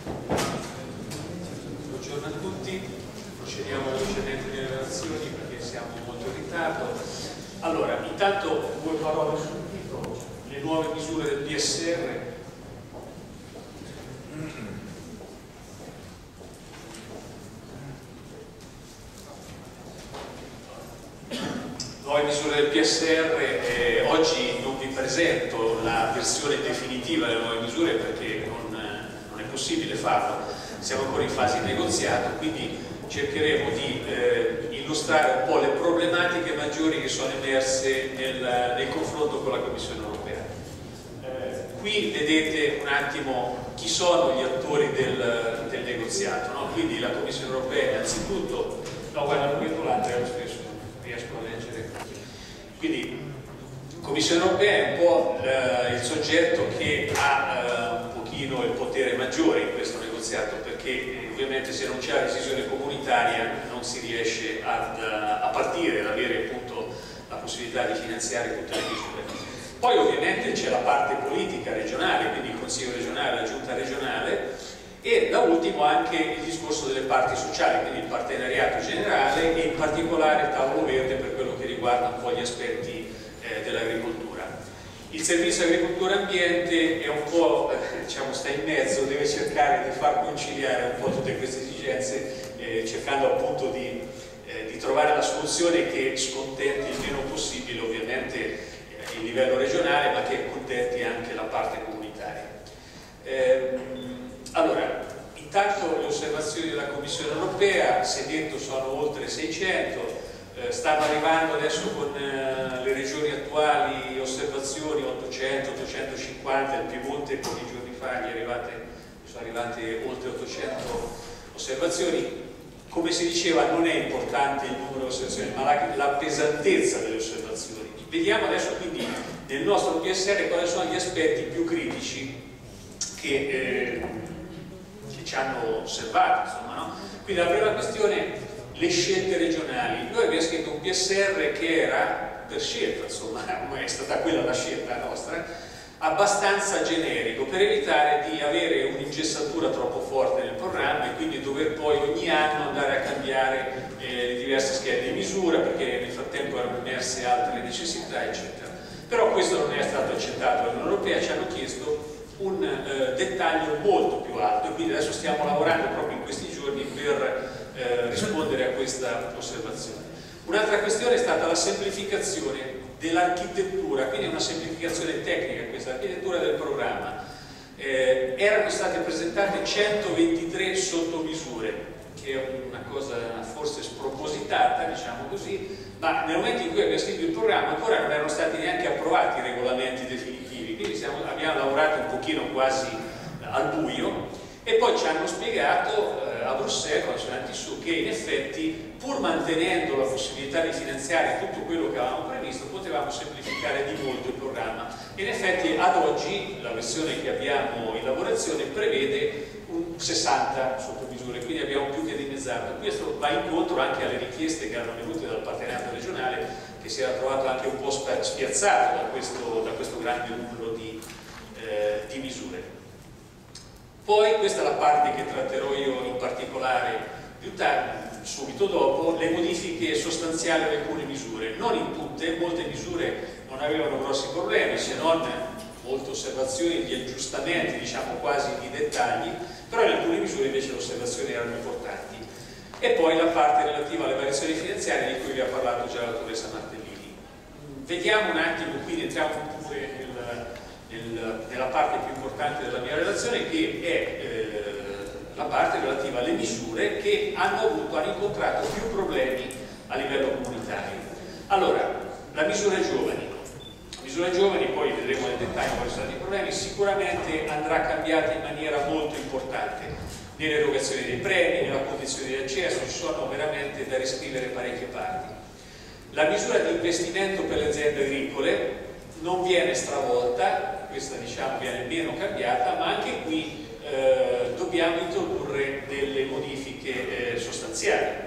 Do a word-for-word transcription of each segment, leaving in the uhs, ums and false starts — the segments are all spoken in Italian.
Buongiorno a tutti, procediamo velocemente nelle relazioni perché siamo molto in ritardo. Allora, intanto due parole sul titolo, le nuove misure del P S R. Nuove misure del P S R, eh, oggi non vi presento la versione definitiva delle nuove misure perché non, non è possibile farlo, siamo ancora in fase di negoziato, quindi cercheremo di eh, illustrare un po' le problematiche maggiori che sono emerse nel, nel confronto con la Commissione europea. Eh, qui vedete un attimo chi sono gli attori del, del negoziato, no? Quindi la Commissione europea innanzitutto, no guarda, non vedo l'altra, spesso riesco a leggere. Quindi la Commissione europea è un po' eh, il soggetto che ha eh, un pochino il potere maggiore in questo negoziato, perché eh, ovviamente se non c'è la decisione comunitaria non si riesce ad, uh, a partire, ad avere appunto la possibilità di finanziare tutte le misure. Poi ovviamente c'è la parte politica regionale, quindi il Consiglio regionale, la Giunta regionale, e da ultimo anche il discorso delle parti sociali, quindi il partenariato generale e in particolare il tavolo verde per quello che riguarda un po' gli aspetti eh, dell'agricoltura. Il servizio agricoltura e ambiente è un po', eh, diciamo, sta in mezzo, deve cercare di far conciliare un po' tutte queste esigenze, eh, cercando appunto di, eh, di trovare la soluzione che scontenti il meno possibile ovviamente eh, il livello regionale, ma che contenti anche la parte comunitaria. Eh, Allora, intanto le osservazioni della Commissione europea, si è detto sono oltre seicento, eh, stanno arrivando adesso con eh, le regioni attuali osservazioni ottocento ottocentocinquanta, il Piemonte pochi giorni fa gli arrivate, sono arrivate oltre ottocento osservazioni. Come si diceva, non è importante il numero di osservazioni, ma la, la pesantezza delle osservazioni. Vediamo adesso quindi nel nostro P S R quali sono gli aspetti più critici che eh, ci hanno osservato, insomma, no? Quindi la prima questione, le scelte regionali. Noi abbiamo scritto un P S R che era per scelta, insomma, è stata quella la scelta nostra, abbastanza generico, per evitare di avere un'ingessatura troppo forte nel programma e quindi dover poi ogni anno andare a cambiare eh, le diverse schede di misura perché nel frattempo erano emerse altre necessità, eccetera. Però questo non è stato accettato dall'Unione Europea, ci hanno chiesto un eh, dettaglio molto più alto e quindi adesso stiamo lavorando proprio in questi giorni per eh, rispondere a questa osservazione. Un'altra questione è stata la semplificazione dell'architettura, quindi una semplificazione tecnica questa, l'architettura del programma. Eh, erano state presentate centoventitré sottomisure, che è una cosa forse spropositata, diciamo così, ma nel momento in cui abbiamo scritto il programma ancora non erano stati neanche approvati i regolamenti definitivi, quindi siamo, abbiamo lavorato un pochino quasi al buio e poi ci hanno spiegato eh, a Bruxelles, quando sono andati su, che in effetti pur mantenendo la possibilità di finanziare tutto quello che avevamo previsto potevamo semplificare di molto il programma. In effetti ad oggi la versione che abbiamo in lavorazione prevede un sessanta sottomisure, quindi abbiamo più che dimezzato. Questo va incontro anche alle richieste che erano venute dal partenariato regionale, che si era trovato anche un po' spiazzato da questo, da questo grande numero di, eh, di misure. Poi questa è la parte che tratterò io in particolare più tardi, subito dopo, le modifiche sostanziali di alcune misure. Non in tutte, molte misure non avevano grossi problemi, se non molte osservazioni di aggiustamenti, diciamo quasi di dettagli, però in alcune misure invece le osservazioni erano importanti. E poi la parte relativa alle variazioni finanziarie di cui vi ha parlato già la dottoressa Martellini. Vediamo un attimo, quindi entriamo pure nel, nel, nella parte più importante della mia relazione, che è eh, la parte relativa alle misure che hanno avuto, hanno incontrato più problemi a livello comunitario. Allora, la misura giovani. La misura giovani, poi vedremo nel dettaglio quali sono i problemi, sicuramente andrà cambiata in maniera molto importante nell'erogazione dei premi, nella condizione di accesso, ci sono veramente da riscrivere parecchie parti. La misura di investimento per le aziende agricole non viene stravolta, questa diciamo viene meno cambiata, ma anche qui eh, dobbiamo introdurre delle modifiche eh, sostanziali.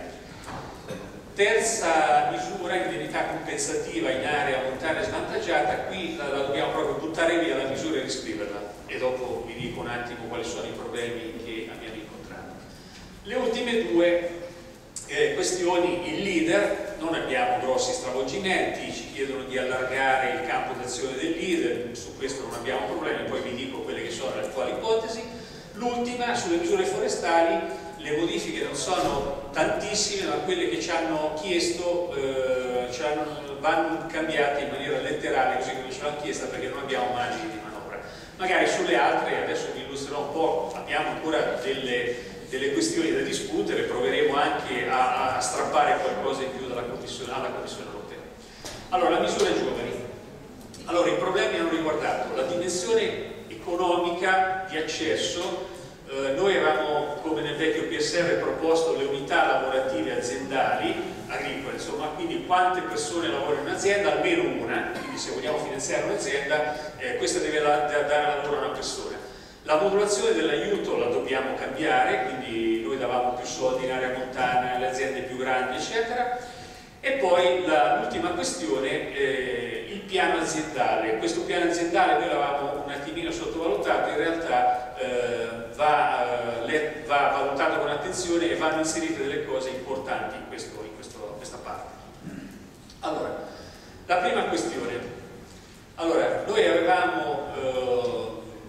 Terza misura, indennità compensativa in area montana svantaggiata, qui la, la dobbiamo proprio buttare via la misura e riscriverla e dopo vi dico un attimo quali sono i problemi che abbiamo incontrato. Le ultime due eh, questioni, il leader, non abbiamo grossi stravolgimenti, ci chiedono di allargare il campo d'azione del leader, su questo non abbiamo problemi, poi vi dico quelle che sono le attuali ipotesi. L'ultima, sulle misure forestali, le modifiche non sono tantissime, ma quelle che ci hanno chiesto eh, ci hanno, vanno cambiate in maniera letterale, così come ce l'hanno chiesta, perché non abbiamo margini di manovra. Magari sulle altre, adesso vi illustrerò un po', abbiamo ancora delle, delle questioni da discutere, proveremo anche a, a strappare qualcosa in più dalla Commissione, alla Commissione europea. Allora, la misura giovani. Allora, i problemi hanno riguardato la dimensione economica di accesso. Eh, noi avevamo, come nel vecchio P S R, proposto le unità lavorative aziendali, agricole, insomma, quindi quante persone lavorano in un'azienda, almeno una, quindi se vogliamo finanziare un'azienda, eh, questa deve la, da, dare lavoro a una persona. La modulazione dell'aiuto la dobbiamo cambiare, quindi noi davamo più soldi in area montana alle aziende più grandi, eccetera. E poi l'ultima questione, eh, il piano aziendale. Questo piano aziendale noi l'avevamo un attimino sottovalutato, in realtà eh, va, eh, va valutato con attenzione e vanno inserite delle cose importanti in, questo, in questo, questa parte. Allora, la prima questione. Allora, noi avevamo eh,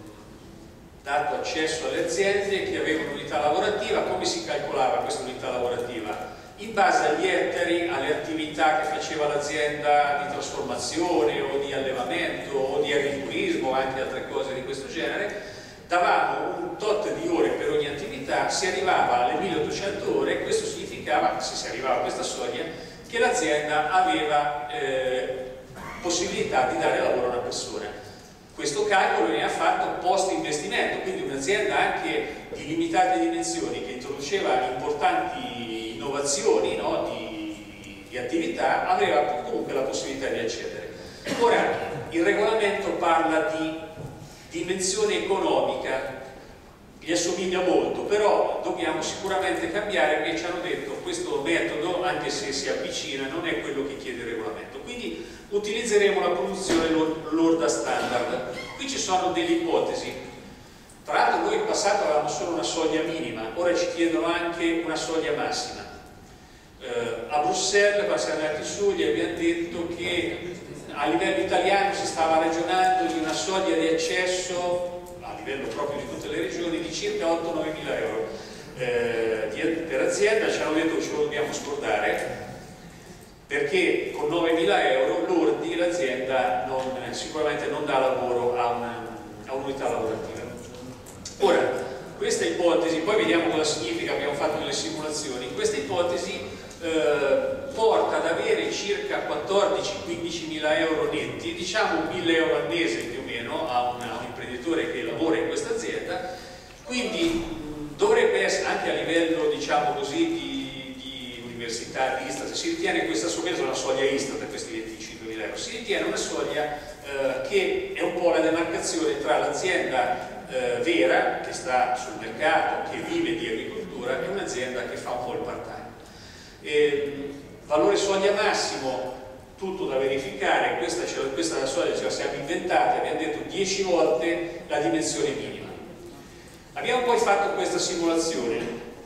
dato accesso alle aziende che avevano unità lavorativa. Come si calcolava questa unità lavorativa? In base agli ettari, alle attività che faceva l'azienda di trasformazione o di allevamento o di agriturismo, anche altre cose di questo genere, davamo un tot di ore per ogni attività, si arrivava alle milleottocento ore. Questo significava, se si arrivava a questa soglia, che l'azienda aveva eh, possibilità di dare lavoro a una persona. Questo calcolo viene fatto post investimento, quindi un'azienda anche di limitate dimensioni che introduceva importanti innovazioni, no, di, di attività, aveva comunque la possibilità di accedere. Ora, il regolamento parla di dimensione economica, gli assomiglia molto, però dobbiamo sicuramente cambiare, perché ci hanno detto che questo metodo, anche se si avvicina, non è quello che chiede il regolamento. Quindi utilizzeremo la produzione lorda standard. Qui ci sono delle ipotesi. Tra l'altro noi in passato avevamo solo una soglia minima, ora ci chiedono anche una soglia massima. Eh, a Bruxelles, quando siamo andati su, gli abbiamo detto che a livello italiano si stava ragionando di una soglia di accesso, a livello proprio di tutte le regioni, di circa otto nove mila euro eh, di, per azienda. Ci hanno detto che ce lo dobbiamo scordare, perché con nove mila euro lordi l'azienda sicuramente non dà lavoro a un'unità lavorativa. Ora, questa ipotesi, poi vediamo cosa significa, abbiamo fatto delle simulazioni, questa ipotesi eh, porta ad avere circa quattordici quindici mila euro netti, diciamo mille euro al mese più o meno a, una, a un imprenditore che lavora in questa azienda. Quindi mh, dovrebbe essere anche a livello, diciamo così, di, di università, di Istat, si ritiene questa soglia, una soglia Istat per questi venticinquemila euro, si ritiene una soglia eh, che è un po' la demarcazione tra l'azienda Eh, vera, che sta sul mercato, che vive di agricoltura, e un'azienda che fa un po' il part-time. Eh, valore soglia massimo, tutto da verificare. Questa, questa soglia ce la siamo inventata, abbiamo detto dieci volte la dimensione minima. Abbiamo poi fatto questa simulazione,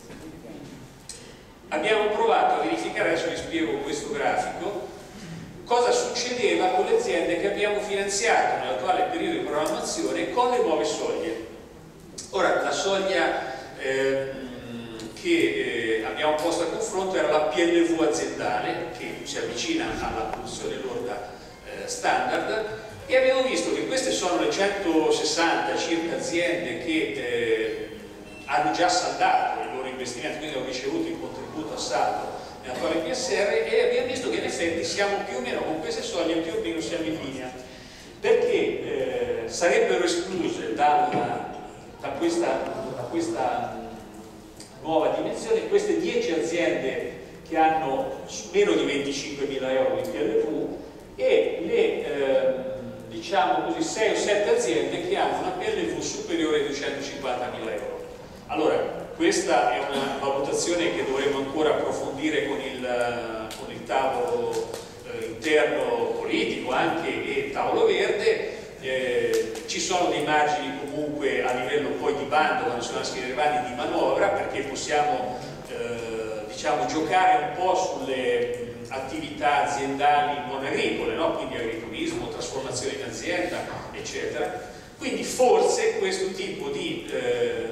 abbiamo provato a verificare, adesso vi spiego questo grafico, cosa succedeva con le aziende che abbiamo finanziato nell'attuale periodo di programmazione con le nuove soglie. Ora, la soglia ehm, che eh, abbiamo posto a confronto era la P L V aziendale, che si avvicina alla produzione lorda eh, standard, e abbiamo visto che queste sono le centosessanta circa aziende che eh, hanno già saldato il loro investimento, quindi hanno ricevuto il contributo a saldo nell'attuale P S R, e abbiamo visto che in effetti siamo più o meno con queste soglie, più o meno siamo in linea, perché eh, sarebbero escluse dalla, da, questa, da questa nuova dimensione queste dieci aziende che hanno meno di venticinquemila euro di P L V e le eh, diciamo così sei o sette aziende che hanno una P L V superiore ai duecentocinquantamila euro. Allora, questa è una valutazione che dovremo ancora approfondire con il, con il tavolo eh, interno politico anche e tavolo verde. Eh, ci sono dei margini comunque comunque a livello poi di bando, quando sono a scrivere bandi, di manovra, perché possiamo eh, diciamo, giocare un po' sulle attività aziendali non agricole, no? Quindi agriturismo, trasformazione in azienda, eccetera. Quindi forse questo tipo di, eh,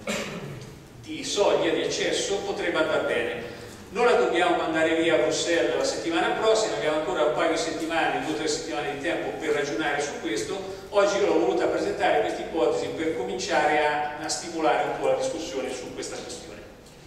di soglia di accesso potrebbe andare bene. Non la dobbiamo mandare via a Bruxelles la settimana prossima, abbiamo ancora un paio di settimane, due o tre settimane di tempo per ragionare su questo. Oggi io l'ho voluta presentare questa ipotesi per cominciare a, a stimolare un po' la discussione su questa questione.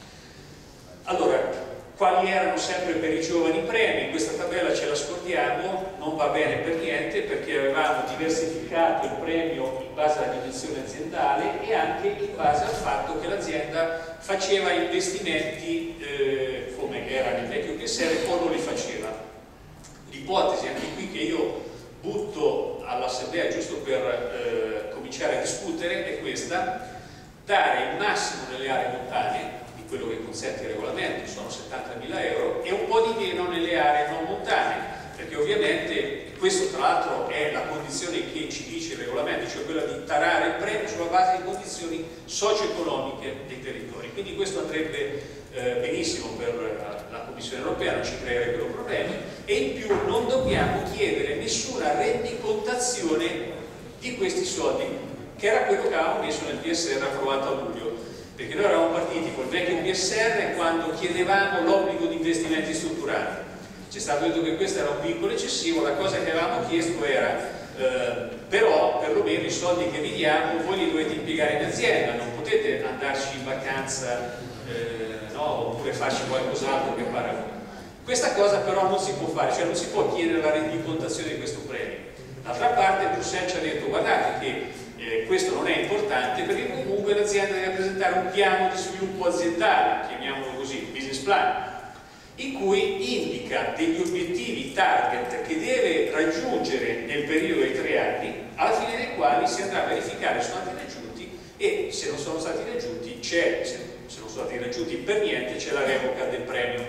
Allora, quali erano sempre per i giovani premi? Questa tabella ce la scordiamo, non va bene per niente perché avevamo diversificato il premio in base alla dimensione aziendale e anche in base al fatto che l'azienda faceva investimenti eh, come era nel vecchio P S R o non li faceva. L'ipotesi anche qui che io butto all'assemblea giusto per eh, cominciare a discutere è questa: dare il massimo nelle aree montane, quello che consente il regolamento, sono settantamila euro, e un po' di meno nelle aree non montane, perché ovviamente questo tra l'altro è la condizione che ci dice il regolamento, cioè quella di tarare il premio sulla base di condizioni socio-economiche dei territori. Quindi questo andrebbe eh, benissimo per la Commissione europea, non ci creerebbero problemi, e in più non dobbiamo chiedere nessuna rendicontazione di questi soldi, che era quello che avevamo messo nel P S R approvato a luglio. Perché noi eravamo partiti col vecchio P S R quando chiedevamo l'obbligo di investimenti strutturali. Ci è stato detto che questo era un vincolo eccessivo, la cosa che avevamo chiesto era eh, però perlomeno i soldi che vi diamo voi li dovete impiegare in azienda, non potete andarci in vacanza eh, no, oppure farci qualcos'altro che pare a voi. Questa cosa però non si può fare, cioè non si può chiedere la rendicontazione di questo premio. D'altra parte Bruxelles ci ha detto guardate che Eh, questo non è importante perché comunque l'azienda deve presentare un piano di sviluppo aziendale, chiamiamolo così, business plan, in cui indica degli obiettivi target che deve raggiungere nel periodo dei tre anni, alla fine dei quali si andrà a verificare se sono stati raggiunti e se non sono stati raggiunti c'è, se non sono stati raggiunti per niente c'è la revoca del premio.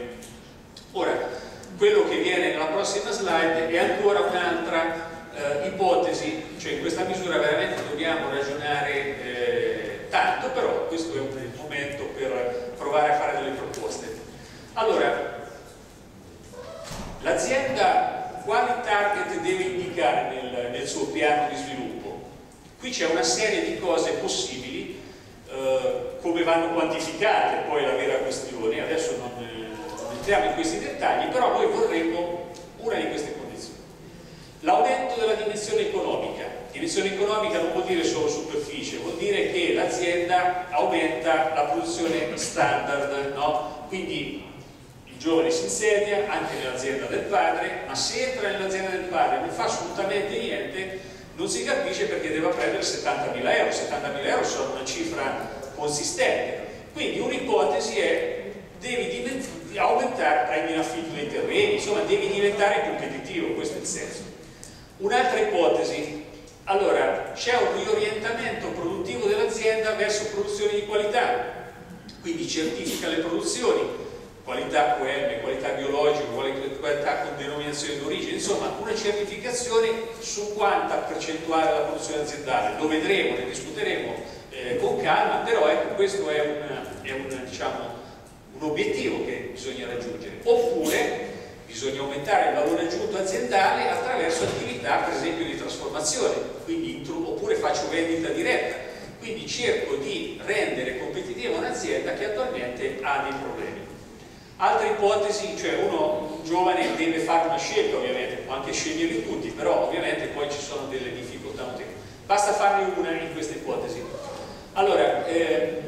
Ora, quello che viene nella prossima slide è ancora un'altra Uh, ipotesi, cioè in questa misura veramente dobbiamo ragionare eh, tanto, però questo è un momento per provare a fare delle proposte. Allora, l'azienda quali target deve indicare nel, nel suo piano di sviluppo? Qui c'è una serie di cose possibili, eh, come vanno quantificate poi la vera questione, adesso non, eh, non entriamo in questi dettagli, però noi vorremmo una di queste condizioni. L'aumento della dimensione economica. Dimensione economica non vuol dire solo superficie, vuol dire che l'azienda aumenta la produzione standard, no? Quindi il giovane si insedia anche nell'azienda del padre, ma se entra nell'azienda del padre e non fa assolutamente niente, non si capisce perché deve prendere settantamila euro. settantamila euro sono una cifra consistente. Quindi un'ipotesi è devi aumentare, prendi in affitto dei terreni, insomma devi diventare competitivo, questo è il senso. Un'altra ipotesi, allora c'è un riorientamento produttivo dell'azienda verso produzioni di qualità, quindi certifica le produzioni, qualità Q M, qualità biologica, qualità con denominazione d'origine, insomma una certificazione su quanta percentuale della produzione aziendale, lo vedremo, ne discuteremo eh, con calma, però ecco questo è un, è un, diciamo, un obiettivo che bisogna raggiungere. Oppure bisogna aumentare il valore aggiunto aziendale attraverso attività per esempio di trasformazione, quindi, oppure faccio vendita diretta, quindi cerco di rendere competitiva un'azienda che attualmente ha dei problemi. Altre ipotesi, cioè uno un giovane deve fare una scelta, ovviamente può anche sceglierli tutti, però ovviamente poi ci sono delle difficoltà notevoli. Basta farne una in questa ipotesi. Allora, eh,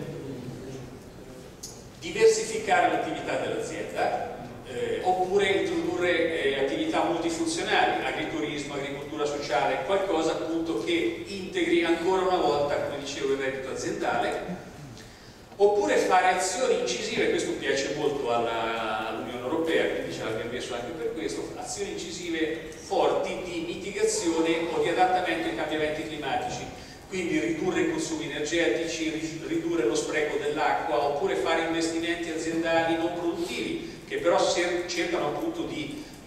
diversificare l'attività dell'azienda, Eh, oppure introdurre eh, attività multifunzionali, agriturismo, agricoltura sociale, qualcosa appunto che integri ancora una volta, come dicevo, il reddito aziendale, oppure fare azioni incisive, questo piace molto all'Unione Europea, quindi ce l'abbiamo messo anche per questo, azioni incisive forti di mitigazione o di adattamento ai cambiamenti climatici, quindi ridurre i consumi energetici, ridurre lo spreco dell'acqua, oppure fare investimenti aziendali non produttivi, che però cercano appunto di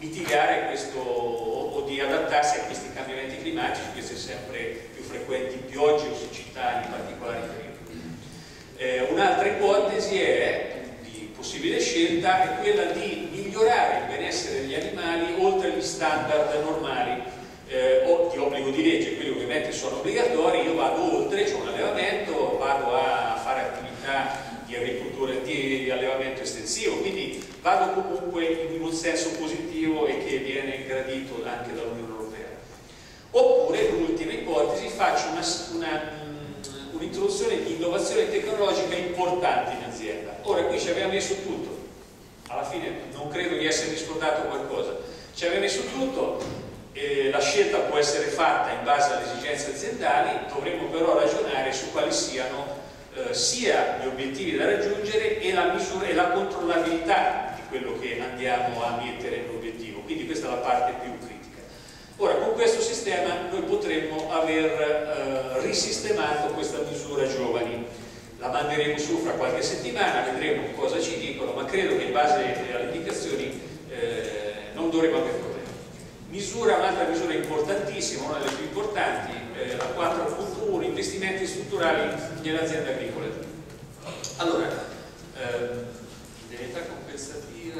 mitigare questo o di adattarsi a questi cambiamenti climatici, queste sempre più frequenti piogge o siccità in particolari periodi. Eh, un'altra ipotesi è, di possibile scelta, è quella di migliorare il benessere degli animali oltre gli standard normali eh, o di obbligo di legge. Quelli ovviamente sono obbligatori, io vado oltre, c'è un allevamento, vado a fare attività di agricoltura, di allevamento estensivo, quindi vado comunque in un senso positivo e che viene gradito anche dall'Unione Europea. Oppure, l'ultima ipotesi, faccio un'introduzione un di innovazione tecnologica importante in azienda. Ora, qui ci abbiamo messo tutto, alla fine non credo di essermi scordato qualcosa, ci abbiamo messo tutto, eh, la scelta può essere fatta in base alle esigenze aziendali, dovremmo però ragionare su quali siano Eh, sia gli obiettivi da raggiungere e la misura e la controllabilità di quello che andiamo a mettere nell'obiettivo. Quindi questa è la parte più critica. Ora, con questo sistema noi potremmo aver eh, risistemato questa misura giovani. La manderemo su fra qualche settimana, vedremo cosa ci dicono, ma credo che in base alle indicazioni eh, non dovremo avere problemi. Misura, un'altra misura importantissima, una delle più importanti, eh, la quattro punto uno, investimenti strutturali nelle aziende agricole. Allora, ehm, indennità compensativa,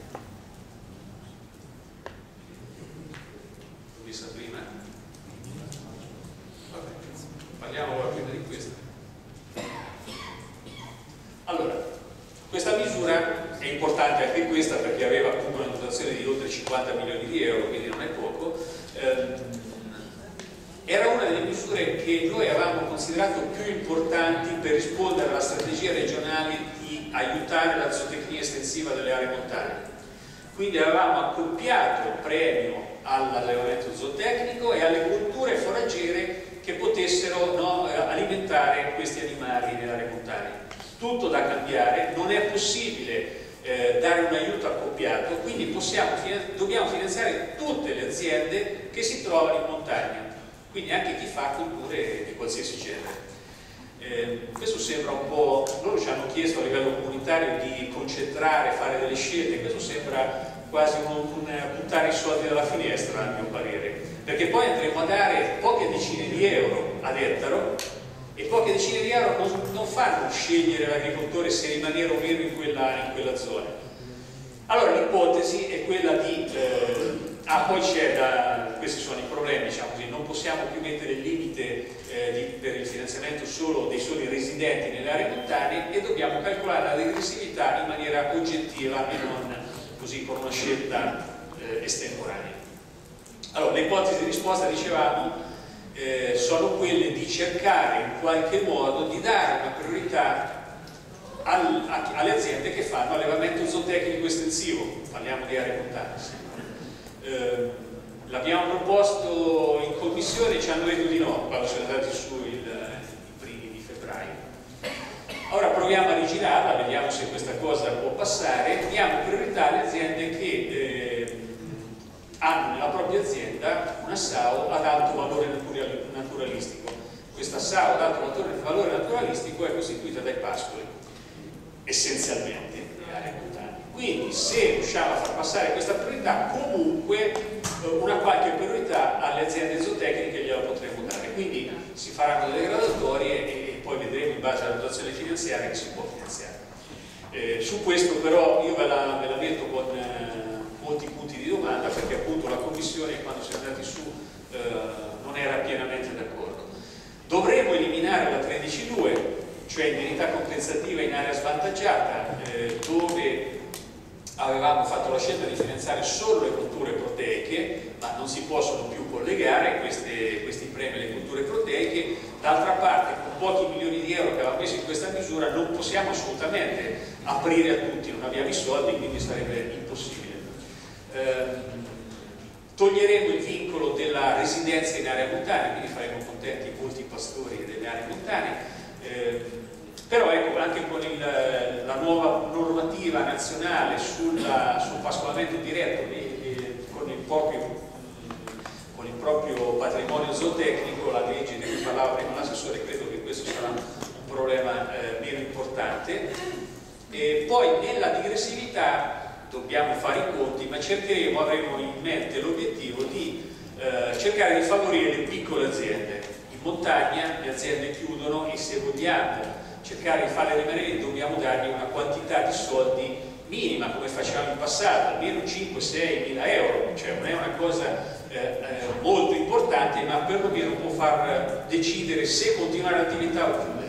l'ho vista prima? Vabbè, parliamo ora prima di questa. Allora, questa misura è importante anche questa perché aveva comunque una dotazione di oltre cinquanta milioni di euro, quindi non è poco. Eh, era una delle misure che noi avevamo considerato più importanti per rispondere alla strategia regionale di aiutare la zootecnia estensiva delle aree montane. Quindi avevamo accoppiato il premio all'allevamento zootecnico e alle colture foraggere che potessero no, alimentare questi animali nelle aree montane. Tutto da cambiare, non è possibile eh, dare un aiuto accoppiato, quindi possiamo, dobbiamo finanziare tutte le aziende che si trovano in montagna, quindi anche chi fa culture di qualsiasi genere. Eh, questo sembra un po', loro ci hanno chiesto a livello comunitario di concentrare, fare delle scelte, questo sembra quasi un, un buttare i soldi dalla finestra a mio parere, perché poi andremo a dare poche decine di euro ad ettaro e poche decine di euro non, non fanno scegliere l'agricoltore se rimanere o meno in quella, in quella zona. Allora l'ipotesi è quella di eh, ah poi c'è da, questi sono i problemi, diciamo così, non possiamo più mettere il limite eh, di, per il finanziamento solo dei soli residenti nelle aree montane e dobbiamo calcolare la regressività in maniera oggettiva e non così con una scelta eh, estemporanea. Allora le ipotesi di risposta, dicevamo, Eh, sono quelle di cercare in qualche modo di dare una priorità al, a, alle aziende che fanno allevamento zootecnico estensivo, parliamo di aree montane. Eh, l'abbiamo proposto in commissione e ci hanno detto di no quando siamo andati su il, i primi di febbraio. Ora proviamo a rigirarla, vediamo se questa cosa può passare. Diamo priorità alle aziende che eh, hanno nella propria azienda una S A O ad alto valore naturalistico. Questa S A O ad alto valore naturalistico è costituita dai pascoli, essenzialmente, nelle aree montane. Quindi se riusciamo a far passare questa priorità, comunque una qualche priorità alle aziende zootecniche gliela potremo dare. Quindi si faranno delle graduatorie e poi vedremo in base alla dotazione finanziaria che si può finanziare. Eh, su questo però io ve la, ve la metto con eh, molti punti di domanda, perché appunto la Commissione quando siamo andati su eh, non era pienamente d'accordo. Dovremmo eliminare la tredici due, cioè indennità compensativa in area svantaggiata, eh, dove avevamo fatto la scelta di finanziare solo le culture proteiche, ma non si possono più collegare queste, questi premi alle culture proteiche. D'altra parte, con pochi milioni di euro che avevamo messo in questa misura, non possiamo assolutamente aprire a tutti, non abbiamo i soldi, quindi sarebbe impossibile. Eh, toglieremo il vincolo della residenza in area montana, quindi faremo contenti molti pastori delle aree montane. Eh, però ecco, anche con il, la nuova normativa nazionale sulla, sul pascolamento diretto e, e con, il proprio, con il proprio patrimonio zootecnico, la legge di cui parlava prima l'assessore, credo che questo sarà un problema eh, meno importante. E poi nella digressività dobbiamo fare i conti, ma cercheremo, avremo in mente l'obiettivo di eh, cercare di favorire le piccole aziende. In montagna le aziende chiudono e se vogliamo cercare di farle rimanere dobbiamo dargli una quantità di soldi minima, come facevamo in passato, almeno cinque sei mila euro, cioè non è una cosa eh, eh, molto importante, ma perlomeno può far decidere se continuare l'attività o chiudere.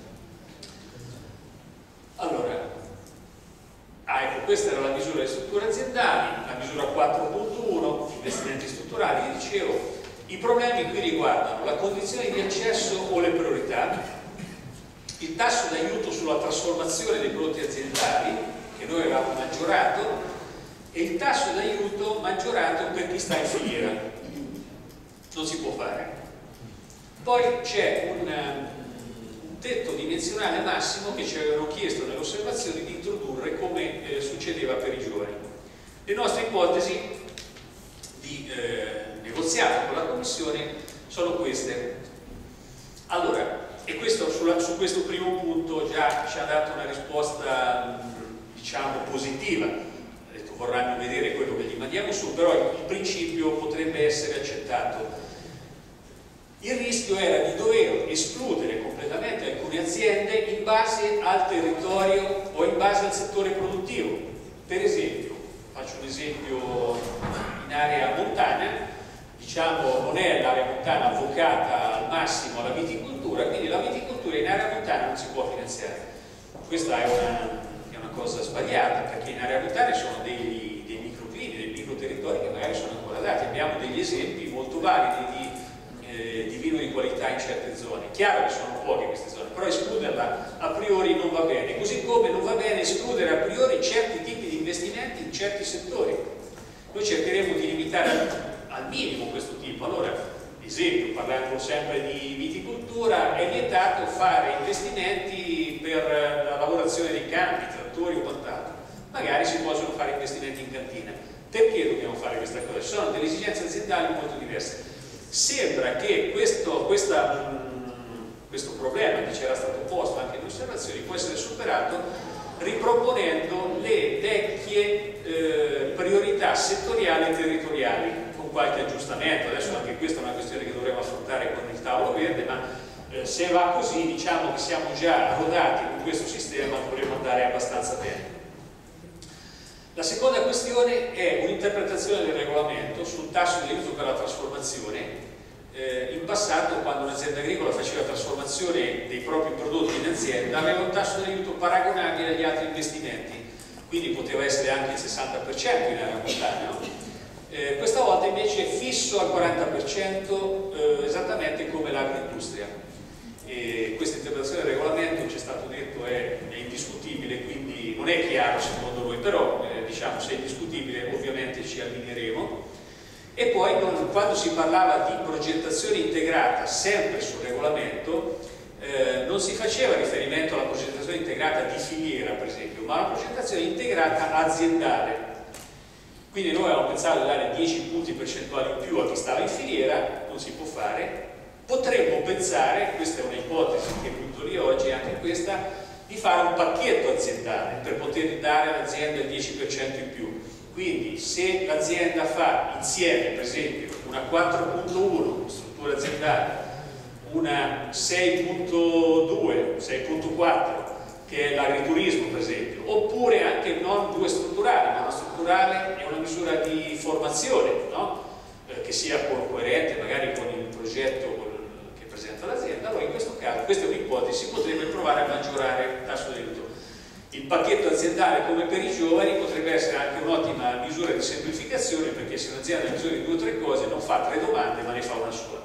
Allora, ah, ecco, questa era la misura delle strutture aziendali, la misura quattro punto uno, investimenti strutturali, dicevo, i problemi qui riguardano la condizione di accesso o le priorità, il tasso d'aiuto sulla trasformazione dei prodotti aziendali, che noi avevamo maggiorato, e il tasso d'aiuto maggiorato per chi sta in filiera. Non si può fare. Poi c'è un, un tetto dimensionale massimo che ci avevano chiesto nelle osservazioni di introdurre come eh, succedeva per i giovani. Le nostre ipotesi di eh, negoziato con la Commissione sono queste. Allora, e questo, sulla, su questo primo punto già ci ha dato una risposta diciamo positiva, ha detto vorranno vedere quello che gli mandiamo su, però il principio potrebbe essere accettato. Il rischio era di dover escludere completamente alcune aziende in base al territorio o in base al settore produttivo. Per esempio, faccio un esempio in area montana, diciamo non è l'area montana avvocata al massimo alla viticoltura, quindi la viticoltura in area montana non si può finanziare. Questa è una, è una cosa sbagliata, perché in area montana sono dei, dei microclimi, dei microterritori che magari sono ancora dati. Abbiamo degli esempi molto validi di di vino di qualità in certe zone. Chiaro che sono poche queste zone, però escluderla a priori non va bene, così come non va bene escludere a priori certi tipi di investimenti in certi settori. Noi cercheremo di limitare al, al minimo questo tipo. Allora, ad esempio, parlando sempre di viticoltura, è vietato fare investimenti per la lavorazione dei campi, trattori o quant'altro. Magari si possono fare investimenti in cantina. Perché dobbiamo fare questa cosa? Ci sono delle esigenze aziendali molto diverse. Sembra che questo, questa, mh, questo problema che c'era stato posto anche in osservazioni può essere superato riproponendo le vecchie eh, priorità settoriali e territoriali con qualche aggiustamento. Adesso anche questa è una questione che dovremo affrontare con il tavolo verde, ma eh, se va così diciamo che siamo già rodati con questo sistema, dovremo andare abbastanza bene. La seconda questione è un'interpretazione del regolamento sul tasso di aiuto per la trasformazione. Eh, in passato, quando un'azienda agricola faceva trasformazione dei propri prodotti in azienda, aveva un tasso di aiuto paragonabile agli altri investimenti, quindi poteva essere anche il sessanta per cento in area montana. No? Eh, questa volta invece è fisso al quaranta per cento, eh, esattamente come l'agroindustria. E questa interpretazione del regolamento, ci è stato detto, è, è indiscutibile, quindi non è chiaro secondo noi, però eh, diciamo se è indiscutibile ovviamente ci allineeremo. E poi non, quando si parlava di progettazione integrata sempre sul regolamento eh, non si faceva riferimento alla progettazione integrata di filiera per esempio, ma alla progettazione integrata aziendale. Quindi noi avevamo pensato di dare dieci punti percentuali in più a chi stava in filiera, non si può fare. Potremmo pensare, questa è un'ipotesi che butto lì oggi, anche questa, di fare un pacchetto aziendale per poter dare all'azienda il dieci per cento in più. Quindi se l'azienda fa insieme, per esempio, una quattro punto uno, struttura aziendale, una sei punto due, sei punto quattro, che è l'agriturismo per esempio, oppure anche non due strutturali, ma una strutturale è una misura di formazione, no? eh, che sia coerente magari con il progetto presenta l'azienda, allora in questo caso, questa è un'ipotesi, si potrebbe provare a maggiorare il tasso di aiuto. Il pacchetto aziendale come per i giovani potrebbe essere anche un'ottima misura di semplificazione, perché se un'azienda ha bisogno di due o tre cose non fa tre domande ma ne fa una sola.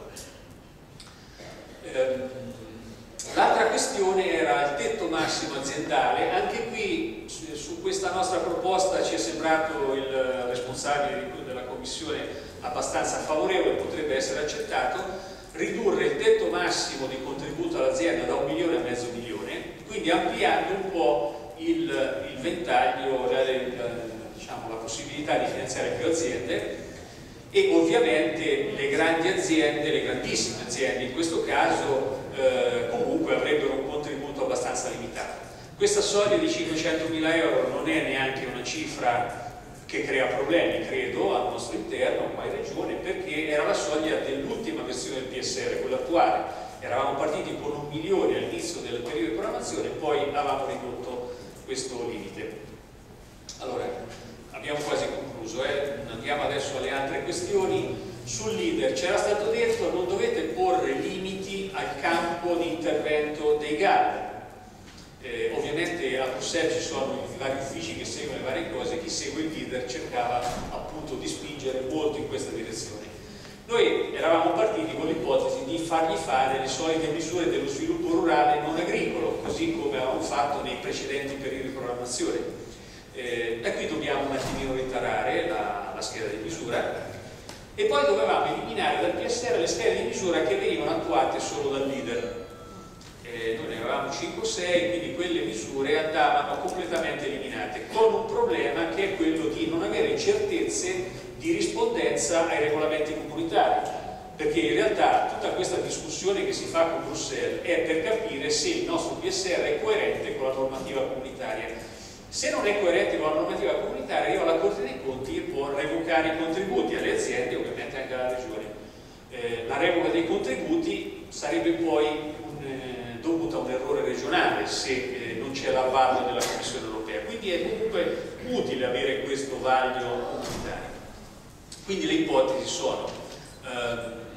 Ehm, L'altra questione era il tetto massimo aziendale. Anche qui su, su questa nostra proposta ci è sembrato il responsabile della Commissione abbastanza favorevole, potrebbe essere accettato. Ridurre il tetto massimo di contributo all'azienda da un milione a mezzo milione, quindi ampliando un po' il, il ventaglio, la, la, diciamo, la possibilità di finanziare più aziende, e ovviamente le grandi aziende, le grandissime aziende in questo caso eh, comunque avrebbero un contributo abbastanza limitato. Questa soglia di cinquecentomila euro non è neanche una cifra che crea problemi, credo, al nostro interno, qua in Regione, perché era la soglia dell'ultima versione del P S R, quella attuale. Eravamo partiti con un milione all'inizio del periodo di programmazione, poi avevamo ridotto questo limite. Allora, abbiamo quasi concluso, eh? Andiamo adesso alle altre questioni. Sul leader c'era stato detto non dovete porre limiti al campo di intervento dei G A L. Eh, ovviamente a Bruxelles ci sono i vari uffici che seguono le varie cose, chi segue il leader cercava appunto di spingere molto in questa direzione. Noi eravamo partiti con l'ipotesi di fargli fare le solite misure dello sviluppo rurale non agricolo, così come avevamo fatto nei precedenti periodi di programmazione. Eh, e qui dobbiamo un attimino ritarare la, la scheda di misura e poi dovevamo eliminare dal P S R le schede di misura che venivano attuate solo dal leader. Eh, noi ne avevamo cinque o sei, quindi quelle misure andavano completamente eliminate, con un problema che è quello di non avere certezze di rispondenza ai regolamenti comunitari, perché in realtà tutta questa discussione che si fa con Bruxelles è per capire se il nostro P S R è coerente con la normativa comunitaria. Se non è coerente con la normativa comunitaria, arriva alla Corte dei Conti e può revocare i contributi alle aziende, ovviamente anche alla Regione. Eh, la revoca dei contributi sarebbe poi un, eh, dovuta a un errore regionale se eh, non c'è l'avvallo della Commissione europea, quindi è comunque utile avere questo vaglio comunitario. Quindi le ipotesi sono eh,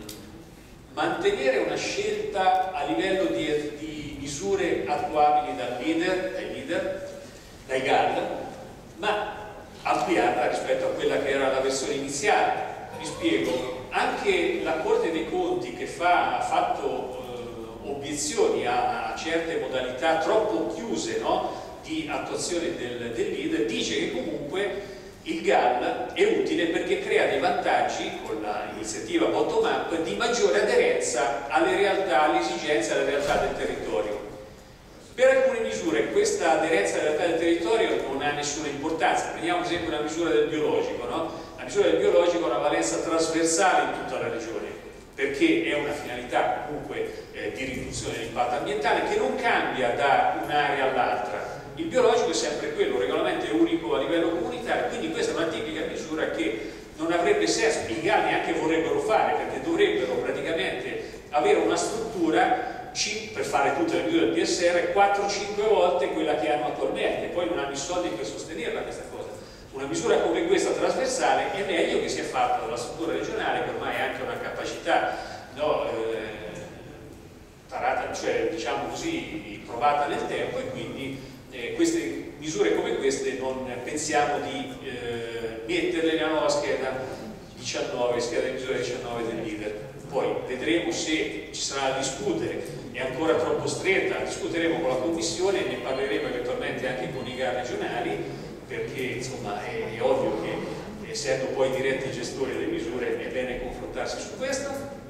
mantenere una scelta a livello di, di misure attuabili dal leader, dai leader, dai G A L, ma ampliarla rispetto a quella che era la versione iniziale. Vi spiego, anche la Corte dei Conti che fa, ha fatto eh, obiezioni a, a certe modalità troppo chiuse, no, di attuazione del, del leader, dice che comunque il G A L è utile perché crea dei vantaggi con l'iniziativa bottom-up di maggiore aderenza alle realtà, alle esigenze, alle realtà del territorio. Per alcune misure questa aderenza alla realtà del territorio non ha nessuna importanza. Prendiamo ad esempio la misura del biologico, no? La misura del biologico ha una valenza trasversale in tutta la regione, perché è una finalità comunque eh, di riduzione dell'impatto ambientale che non cambia da un'area all'altra. Il biologico è sempre quello, un regolamento è unico a livello comunitario, quindi questa è una tipica misura che non avrebbe senso, i G A L neanche vorrebbero fare, perché dovrebbero praticamente avere una struttura per fare tutte le misure del P S R quattro cinque volte quella che hanno attualmente, poi non hanno i soldi per sostenerla questa cosa. Una misura come questa trasversale è meglio che sia fatta dalla struttura regionale, che ormai ha anche una capacità, no, eh, tarata, cioè diciamo così, provata nel tempo, e quindi eh, queste misure come queste non pensiamo di eh, metterle nella nuova scheda diciannove, scheda di misura diciannove del leader. Poi vedremo se ci sarà da discutere, è ancora troppo stretta, discuteremo con la Commissione e ne parleremo eventualmente anche con i G A L regionali, perché insomma è, è ovvio che essendo poi diretti gestori delle misure è bene confrontarsi su questo.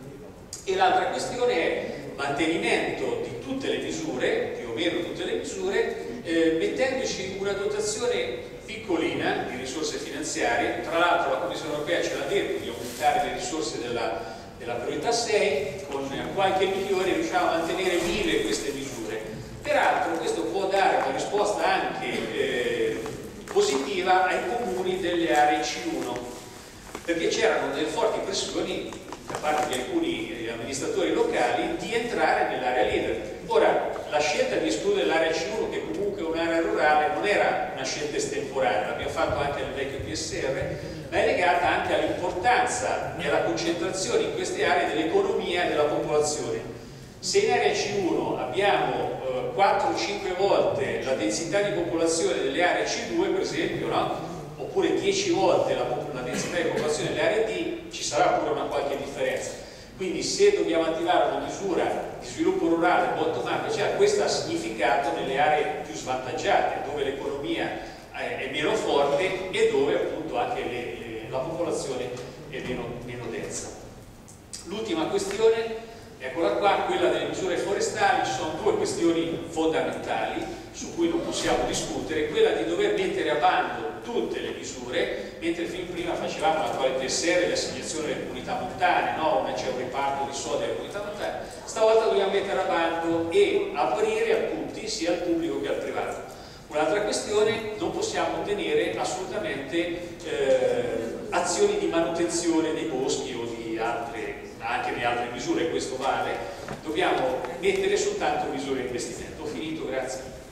E l'altra questione è mantenimento di tutte le misure, più o meno tutte le misure, eh, mettendoci una dotazione piccolina di risorse finanziarie. Tra l'altro la Commissione europea ce l'ha detto di aumentare le risorse della della priorità sei, con qualche milione riusciamo a mantenere vive queste misure. Peraltro questo può dare una risposta anche eh, positiva ai comuni delle aree C uno, perché c'erano delle forti pressioni da parte di alcuni eh, amministratori locali di entrare nell'area leader. Ora, la scelta di escludere l'area C uno, che comunque è un'area rurale, non era una scelta estemporanea, l'abbiamo fatto anche nel vecchio P S R, ma è legata anche all'importanza e alla concentrazione in queste aree dell'economia e della popolazione. Se in area C uno abbiamo eh, quattro cinque volte la densità di popolazione delle aree C due, per esempio, no? Oppure dieci volte la, la densità di popolazione delle aree D, ci sarà pure una qualche differenza. Quindi se dobbiamo attivare una misura di sviluppo rurale bottom up, cioè, questo ha significato nelle aree più svantaggiate, dove l'economia è meno forte e dove appunto anche le, le, la popolazione è meno, meno densa. L'ultima questione, eccola qua, quella delle misure forestali. Ci sono due questioni fondamentali su cui non possiamo discutere: quella di dover mettere a bando tutte le misure, mentre fin prima facevamo l'attuale P S R l'assegnazione delle comunità montane, no? C'è un riparto di soldi alle comunità montane. Stavolta dobbiamo mettere a bando e aprire a tutti, sia al pubblico che al privato. Un'altra questione, non possiamo possiamo ottenere assolutamente eh, azioni di manutenzione dei boschi o di altre, anche di altre misure, questo vale, dobbiamo mettere soltanto misure di investimento. Ho finito, grazie.